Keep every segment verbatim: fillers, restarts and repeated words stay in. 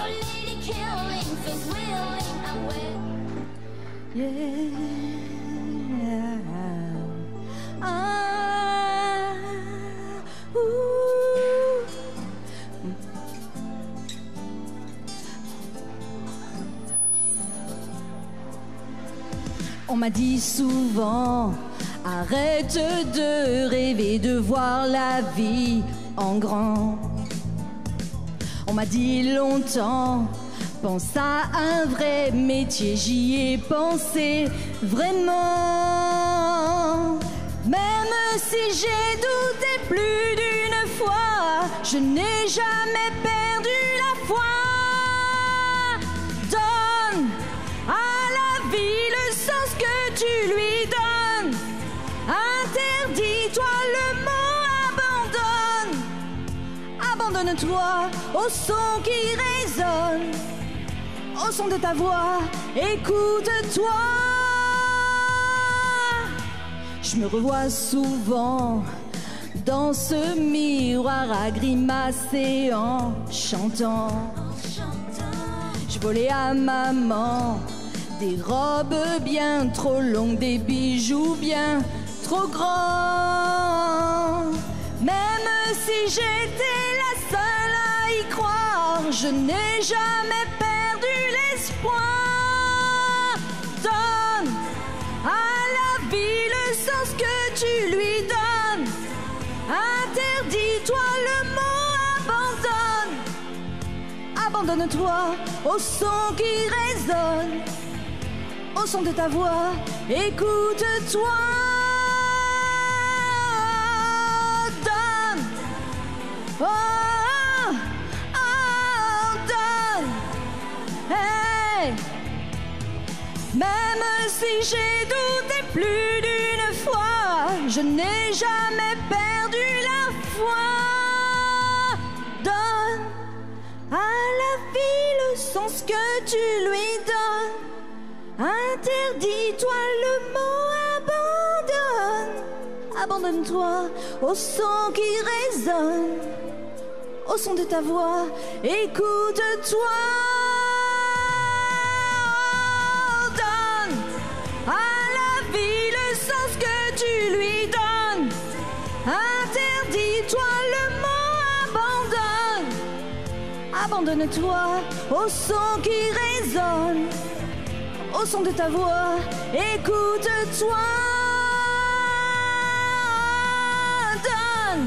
Your lady killing, face willing, I'm wet. Yeah. Ah. Ouh. On m'a dit souvent, arrête de rêver, de voir la vie en grand. On m'a dit longtemps, pense à un vrai métier, j'y ai pensé vraiment. Même si j'ai douté plus d'une fois, je n'ai jamais perdu la foi. Donne à la vie le sens que tu lui donnes. Interdis-toi le mot abandonne. Abandonne-toi au son qui résonne, au son de ta voix, écoute-toi. Je me revois souvent dans ce miroir à grimacer en chantant. Je volais à maman des robes bien trop longues, des bijoux bien trop grands. Même si j'étais la seule à y croire, je n'ai jamais perdu l'espoir. Donne à la vie le sens que tu lui donnes. Interdis-toi le mot abandonne. Abandonne-toi au son qui résonne, au son de ta voix, écoute-toi. Donne, oh, oh, oh, donne, hey. Même si j'ai douté plus d'une fois, je n'ai jamais perdu la foi. Donne à la vie le sens que tu lui donnes. Interdis-toi le mot abandonne. Abandonne-toi au son qui résonne, au son de ta voix, écoute-toi. Donne à la vie le sens que tu lui donnes. Interdis-toi le mot abandonne. Abandonne-toi au son qui résonne, au son de ta voix, écoute-toi. Donne.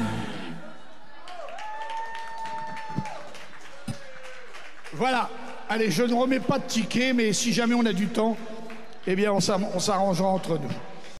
Voilà. Allez, je ne remets pas de ticket, mais si jamais on a du temps, eh bien, on s'arrangera entre nous.